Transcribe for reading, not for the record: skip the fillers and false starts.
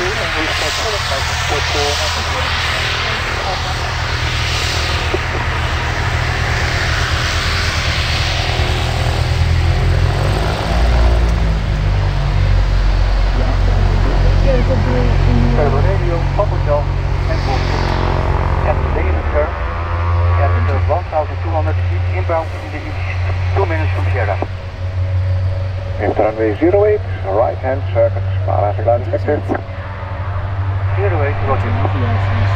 Radio, Papa Hotel, and Boston. At the day in the turn, at 1200 feet inbound in the east, 2 minutes from Jeddah. Heeft runway 08, right hand circuit, Malaga Line effective. 08, roger.